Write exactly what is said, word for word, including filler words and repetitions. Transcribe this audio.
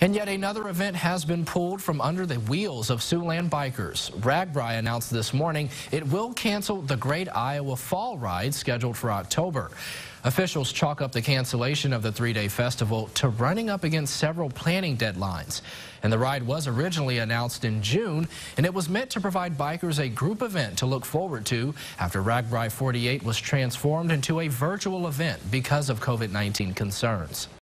And yet another event has been pulled from under the wheels of Siouxland bikers. RAGBRAI announced this morning it will cancel the Great Iowa Fall Ride scheduled for October. Officials chalk up the cancellation of the three-day festival to running up against several planning deadlines. And the ride was originally announced in June, and it was meant to provide bikers a group event to look forward to after RAGBRAI forty-eight was transformed into a virtual event because of COVID nineteen concerns.